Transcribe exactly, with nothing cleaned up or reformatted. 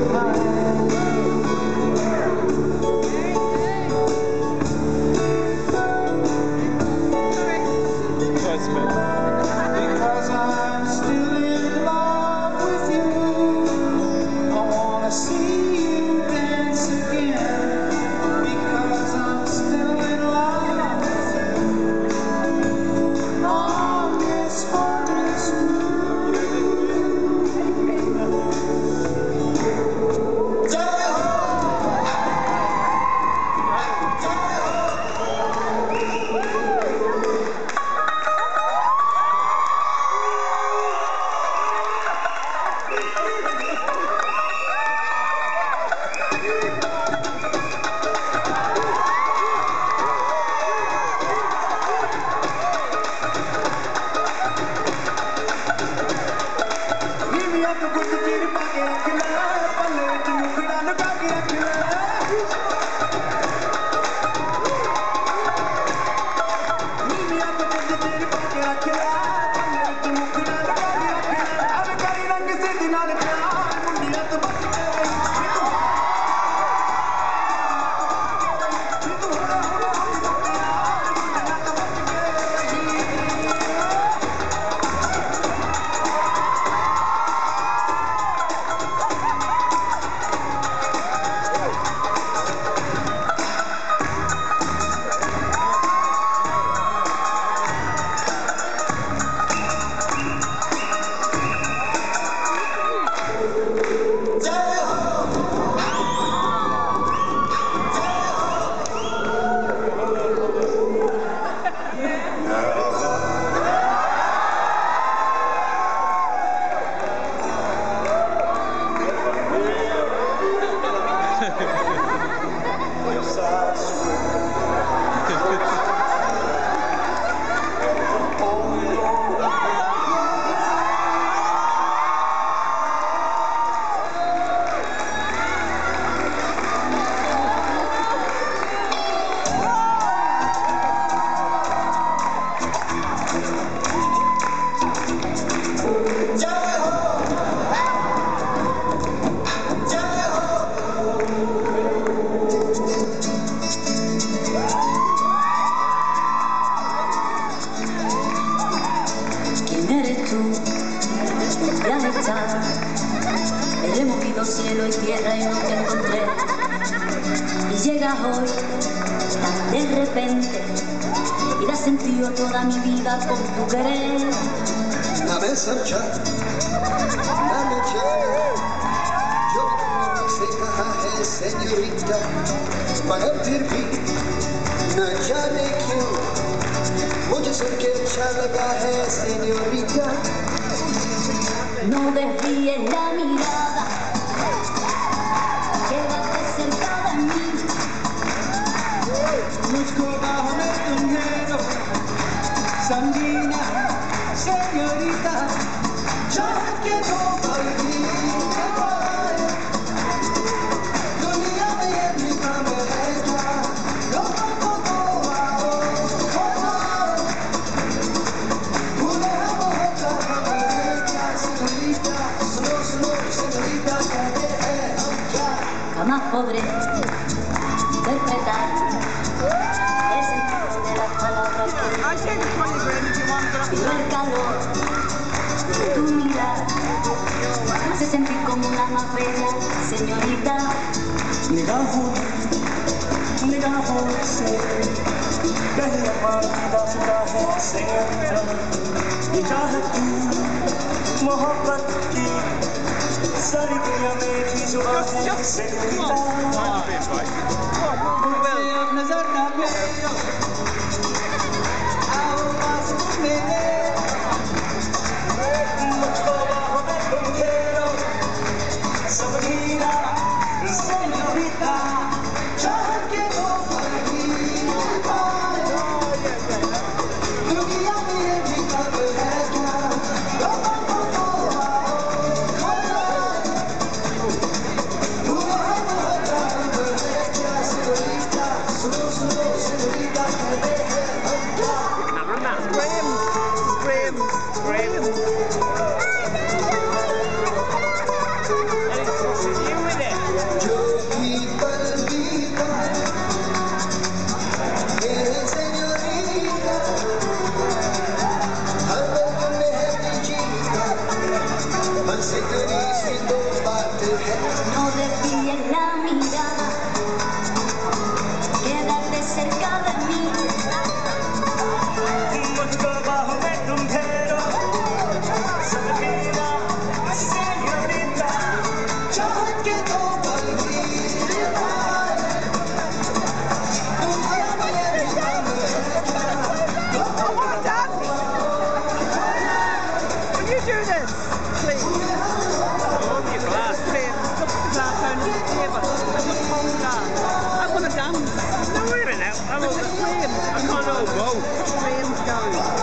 Because I'm still in love with you, I wanna see you dance again. Because I'm still in love with you, on this heartless he removido cielo y tierra y no te encontré. Y llegas hoy tan de repente y das sentido toda mi vida con tu querer. Dame sancha, dame chévere, yo no sé कहा señorita, मगर फिर भी न जाने क्यों मुझे सुन के अच्छा लगा है señorita. No desvíes la mirada, quédate cerca de mí. मुझको बाहों में तुम्हें लो, संगीना señorita, चाहत के दो पल भी दुनिया में ये भी कम है क्या, लोगों को तो आओ खो जाओ, भूले हम होता हमें क्या señorita, सुनो सुनो señorita कहते हैं हम क्या. Jamás podré interpretar el sentido de las palabras que pero el calor de tu mirada me hace sentir como una más bella señorita. निगाहों निगाहों से कहीं हमारा सुना है señorita, ये चाहत की मोहब्बत की सारी दुनिया में भी जुआ है señorita. मुझसे अब नजर ना फेरो, आओ पास मेरे, मुझको बाहों में तुम घेरो, संगीना señorita, चाहत के दो पल भी दुनिया में ये भी कब है क्या, लोगों को तो आओ खो जाओ, भूलो हम होता है क्या señorita, सुनो सुनो señorita कहते हैं हम क्या. Graham, Graham, Graham. And it's you with your head. No desvíes la mirada, quédate cerca de mí. मुझको बाहों में तुम घेरो, सब मेरा señorita. चाहत के दो पल की रिवाज, तुम्हारा मेरे नाम है. Come on, Dad! Will you do this, please? Oh, you glass. Graham, stop the glass down on the table. I want to hold that. I want to dance. No, wait a minute. I'm Graham, I can't all go. Graham's going.